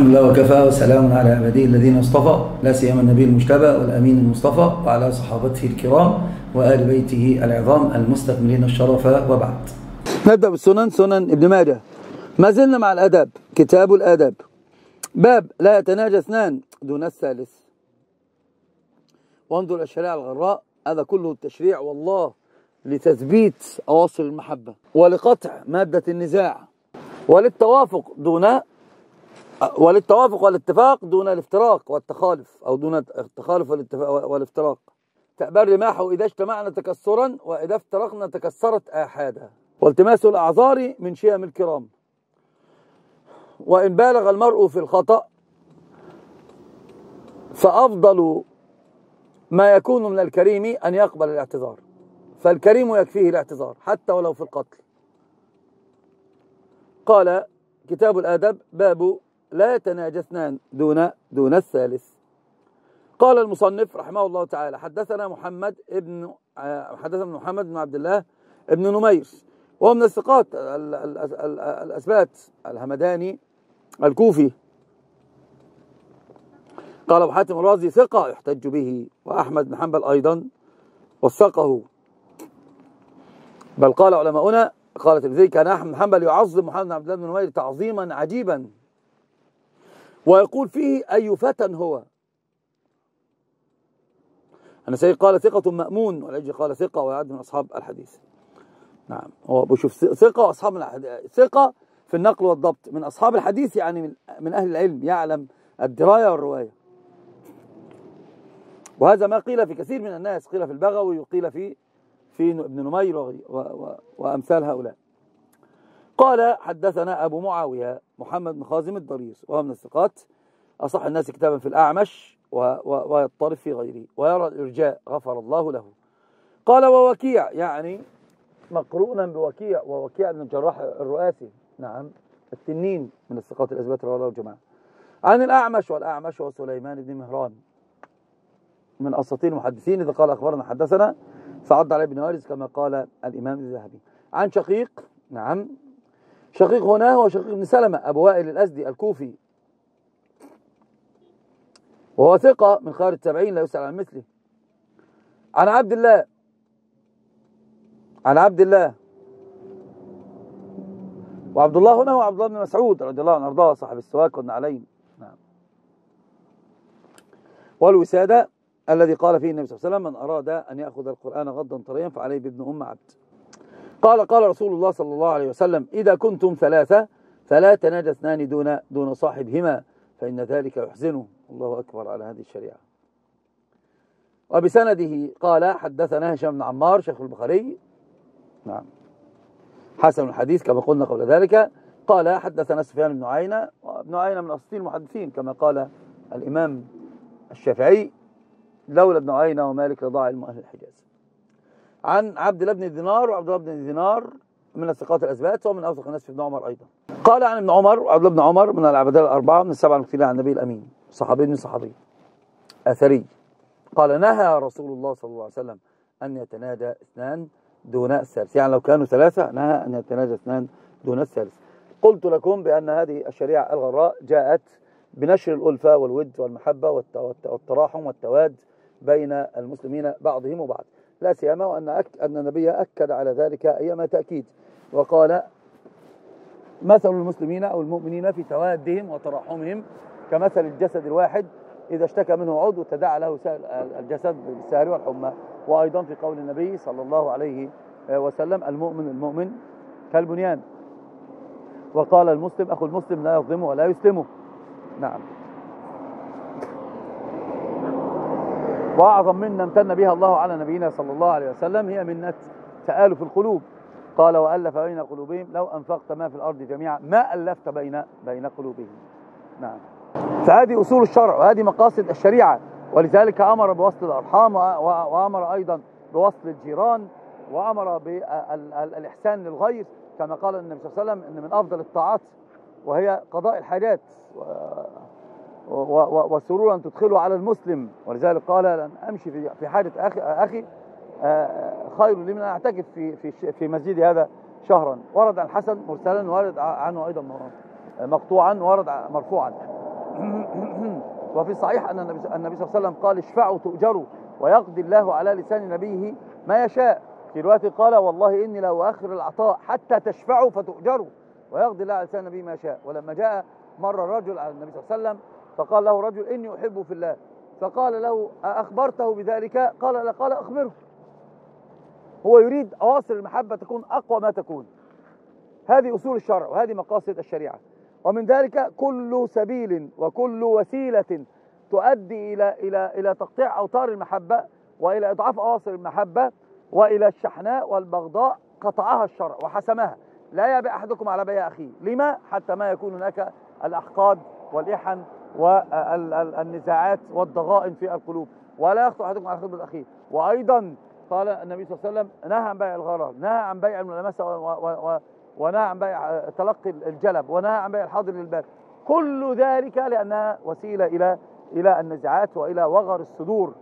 الحمد لله وكفى وسلام على عباده الذين اصطفى، لا سيما النبي المجتبى والأمين المصطفى وعلى صحابته الكرام وآل بيته العظام المستكملين الشرف، وبعد. نبدأ بالسنن، سنن ابن ماجه. ما زلنا مع الأدب، كتاب الآداب، باب لا يتناجى اثنان دون الثالث. وانظر الشريعة الغراء، هذا كله التشريع والله لتثبيت أواصر المحبة ولقطع مادة النزاع وللتوافق والاتفاق دون الافتراق والتخالف، أو دون التخالف والافتراق. تأبى الرماح إذا اجتمعنا تكسرا وإذا افترقنا تكسرت آحادا، والتماس الأعذار من شيم الكرام. وإن بالغ المرء في الخطأ فأفضل ما يكون من الكريم أن يقبل الاعتذار، فالكريم يكفيه الاعتذار حتى ولو في القتل. قال كتاب الآداب باب لا يتناجى اثنان دون الثالث. قال المصنف رحمه الله تعالى حدثنا محمد بن عبد الله بن نمير، وهو من الثقات الأثبات، الهمداني الكوفي. قال أبو حاتم الرازي ثقة يحتج به، وأحمد بن حنبل أيضا وثقه. بل قال علماؤنا، قال الترمذي كان أحمد بن حنبل يعظم محمد بن عبد الله بن نمير تعظيما عجيبا، ويقول فيه أي فتى هو. أنا سيد قال ثقة مأمون، والعجي قال ثقة ويعد من أصحاب الحديث. نعم، هو بشوف ثقة وأصحاب الحديث، ثقة في النقل والضبط، من أصحاب الحديث يعني من أهل العلم، يعلم الدراية والرواية. وهذا ما قيل في كثير من الناس، قيل في البغوي وقيل في ابن نمير وأمثال هؤلاء. قال حدثنا أبو معاوية محمد بن خازم الضرير، وهو من الثقات، أصح الناس كتابا في الأعمش ويضطرب في غيره ويرى الإرجاء غفر الله له. قال ووكيع، يعني مقرونا بوكيع، ووكيع بن الجراح الرؤاسي، نعم التنين، من الثقات الأثبات رواه الجماعة. عن الأعمش، والأعمش هو سليمان بن مهران من أساطير المحدثين، إذا قال أخبرنا حدثنا فعد عليه بن وارث كما قال الإمام الذهبي. عن شقيق، نعم شقيق هنا هو شقيق بن سلمة أبو وائل الأزدي الكوفي، وهو ثقة من خيار التابعين لا يسأل عن مثله. عن عبد الله، وعبد الله هنا هو عبد الله بن مسعود رضي الله عنه وارضاه، صاحب السواك والنعلين، نعم. والوسادة الذي قال فيه النبي صلى الله عليه وسلم من أراد أن يأخذ القرآن غضا طريا فعليه بابن أم عبد. قال رسول الله صلى الله عليه وسلم إذا كنتم ثلاثة فلا تناجى اثنان دون صاحبهما، فإن ذلك يحزنه. الله أكبر على هذه الشريعة. وبسنده قال حدثنا هشام بن عمار شيخ البخاري، نعم حسن الحديث كما قلنا قبل ذلك. قال حدثنا سفيان بن عيينة، وابن عيينة من أساطير المحدثين كما قال الإمام الشافعي لولا ابن عيينة ومالك لضاع علم أهل الحجاز. عن عبد الله بن دينار، وعبد الله بن دينار من الثقات الأثبات، ومن أوثق الناس في ابن عمر أيضا. قال عن ابن عمر، وعبد الله بن عمر من العبادلة الأربعة من السبعة المكثرين عن النبي الأمين، صحابي من صحابي أثري. قال نهى رسول الله صلى الله عليه وسلم أن يتناجى اثنان دون الثالث، يعني لو كانوا ثلاثة نهى أن يتناجى اثنان دون الثالث. قلت لكم بأن هذه الشريعة الغراء جاءت بنشر الألفة والود والمحبة والتراحم والتواد بين المسلمين بعضهم وبعض، لا سيما وأن النبي أكد على ذلك أيما تأكيد، وقال مثل المسلمين أو المؤمنين في توادهم وتراحمهم كمثل الجسد الواحد إذا اشتكى منه عضو تداعى له الجسد بالسهر والحمى. وأيضا في قول النبي صلى الله عليه وسلم المؤمن كالبنيان، وقال المسلم أخو المسلم لا يظلمه ولا يسلمه، نعم. وأعظم منة امتن بها الله على نبينا صلى الله عليه وسلم هي منة تآلف القلوب. قال وألف بين قلوبهم لو أنفقت ما في الأرض جميعا ما ألفت بين قلوبهم، نعم. فهذه أصول الشرع وهذه مقاصد الشريعة، ولذلك أمر بوصل الأرحام، وأمر أيضا بوصل الجيران، وأمر بالإحسان للغير، كما قال النبي صلى الله عليه وسلم إن من أفضل الطاعات وهي قضاء الحاجات وسرورا تدخله على المسلم. ولذلك قال لن أمشي في حاجة أخي خير لي من أن أعتكف في مسجد هذا شهرا. ورد عن الحسن مرسلا، ورد عنه أيضا مقطوعا، ورد مرفوعا. وفي صحيح أن النبي صلى الله عليه وسلم قال اشفعوا تؤجروا ويقضي الله على لسان نبيه ما يشاء. في رواية قال والله إني لا أؤخر العطاء حتى تشفعوا فتؤجروا ويقضي الله على لسان نبيه ما يشاء. ولما جاء مرة رجل على النبي صلى الله عليه وسلم فقال له رجل إني أحبه في الله، فقال له أخبرته بذلك؟ قال لا. قال أخبره. هو يريد أواصر المحبة تكون أقوى ما تكون. هذه أصول الشرع وهذه مقاصد الشريعة. ومن ذلك كل سبيل وكل وسيلة تؤدي إلى تقطيع أوتار المحبة وإلى إضعاف أواصر المحبة وإلى الشحناء والبغضاء قطعها الشرع وحسمها. لا يبيع أحدكم على بيع أخيه. لما؟ حتى ما يكون هناك الأحقاد والإحن والنزاعات والضغائن في القلوب. ولا يخطئ أحدكم على خطبة أخيه. وأيضا قال النبي صلى الله عليه وسلم نهى عن بيع الغرر، نهى عن بيع الملامسة ونهى عن بيع تلقي الجلب، ونهى عن بيع الحاضر للباب. كل ذلك لأنها وسيلة إلى النزاعات وإلى وغر الصدور.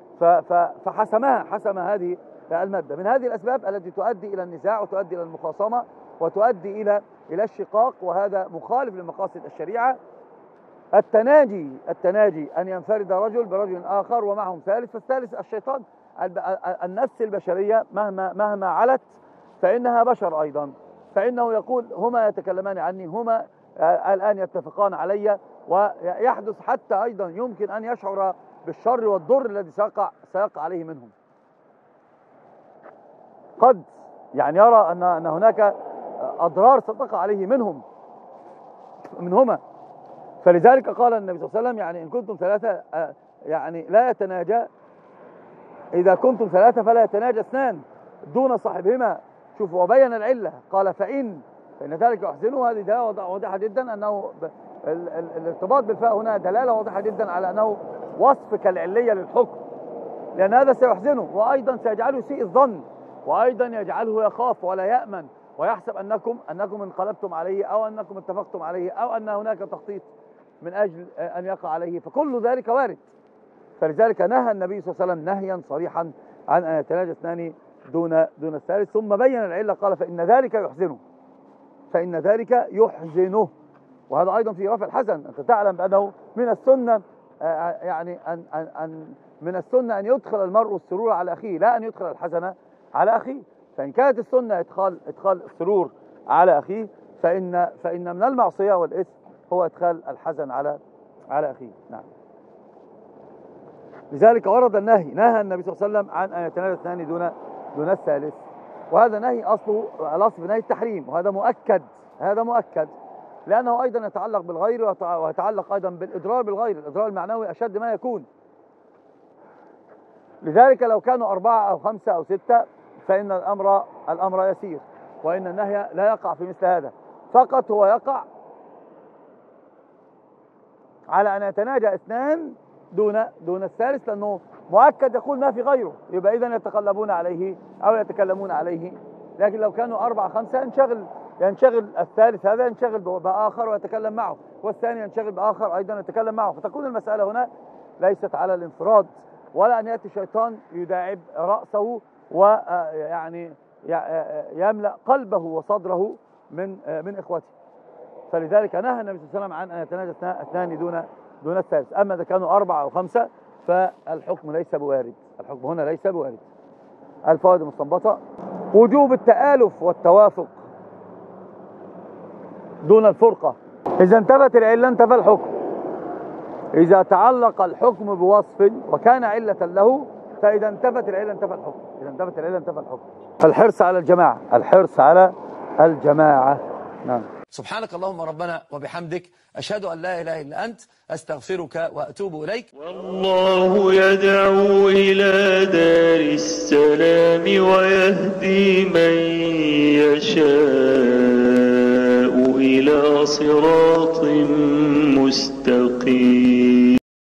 حسم هذه المادة. من هذه الأسباب التي تؤدي إلى النزاع وتؤدي إلى المخاصمة وتؤدي إلى الشقاق، وهذا مخالف لمقاصد الشريعة. التناجي أن ينفرد رجل برجل آخر ومعهم ثالث، فالثالث الشيطان. النفس البشرية مهما علت فإنها بشر أيضا، فإنه يقول هما يتكلمان عني، هما الآن يتفقان علي، ويحدث حتى أيضا يمكن أن يشعر بالشر والضر الذي سيقع عليه منهم. قد يعني يرى أن هناك أضرار ستقع عليه منهما. فلذلك قال النبي صلى الله عليه وسلم يعني إن كنتم ثلاثة يعني لا يتناجى، إذا كنتم ثلاثة فلا يتناجى اثنان دون صاحبهما. شوفوا وبين العلة قال فإن ذلك يحزنه. هذه دلالة واضحة جدا أنه الارتباط بالفاء هنا دلالة واضحة جدا على أنه وصف كالعلية للحكم، لأن هذا سيحزنه وأيضا سيجعله يسيء الظن، وأيضا يجعله يخاف ولا يأمن ويحسب أنكم انقلبتم عليه أو أنكم اتفقتم عليه أو أن هناك تخطيط من أجل أن يقع عليه، فكل ذلك وارد. فلذلك نهى النبي صلى الله عليه وسلم نهيا صريحا عن أن يتناجى اثنان دون الثالث، ثم بين العلة قال فإن ذلك يحزنه. وهذا أيضا في رفع الحزن. أنت تعلم بأنه من السنة يعني من السنة أن يدخل المرء السرور على أخيه، لا أن يدخل الحزن على أخيه. فإن كانت السنة إدخال السرور على أخيه، فإن من المعصية والإثم هو إدخال الحزن على أخيه. نعم. لذلك ورد النهي، نهى النبي صلى الله عليه وسلم عن أن يتناجى اثنان دون الثالث. وهذا نهي الأصل في نهي التحريم، وهذا مؤكد لأنه أيضا يتعلق بالغير ويتعلق أيضا بالإضرار بالغير. الإضرار المعنوي أشد ما يكون. لذلك لو كانوا 4 أو 5 أو 6 فإن الأمر يسير، وإن النهي لا يقع في مثل هذا. فقط هو يقع على أن يتناجى اثنان دون الثالث، لأنه مؤكد يقول ما في غيره، يبقى إذن يتقلبون عليه أو يتكلمون عليه. لكن لو كانوا 4 5 ينشغل الثالث هذا ينشغل بآخر ويتكلم معه، والثاني ينشغل بآخر أيضا يتكلم معه. فتكون المسألة هنا ليست على الانفراد، ولا أن يأتي الشيطان يداعب رأسه ويعني يملأ قلبه وصدره من إخوته. فلذلك نهى النبي صلى الله عليه وسلم عن أن يتناجى اثنان دون الثالث. أما إذا كانوا 4 أو 5 فالحكم ليس بوارد. الحكم هنا ليس بوارد. الفوائد المستنبطة: وجوب التآلف والتوافق دون الفرقة. إذا انتفت العلة انتفى الحكم. إذا تعلق الحكم بوصف وكان علة له، فإذا انتفت العلة انتفى الحكم. الحرص على الجماعة. نعم. سبحانك اللهم ربنا وبحمدك، أشهد أن لا إله إلا أنت، أستغفرك وأتوب إليك. والله يدعو إلى دار السلام ويهدي من يشاء إلى صراط مستقيم.